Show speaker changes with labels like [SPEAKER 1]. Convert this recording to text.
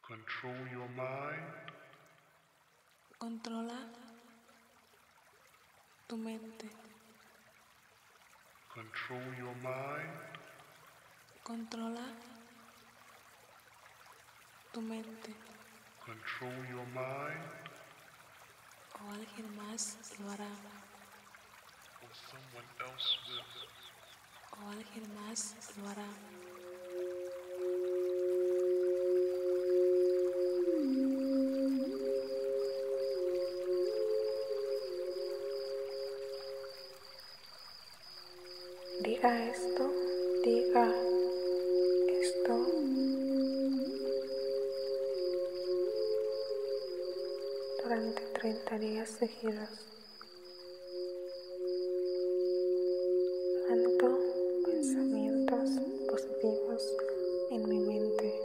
[SPEAKER 1] Control your mind.
[SPEAKER 2] Controla tu mente.
[SPEAKER 1] Control your mind.
[SPEAKER 2] Controla tu mente.
[SPEAKER 1] Control your mind.
[SPEAKER 2] O alguien más lo hará.
[SPEAKER 1] Or someone else will.
[SPEAKER 2] O alguien más lo hará. Diga esto durante 30 días seguidos. Planto pensamientos positivos en mi mente.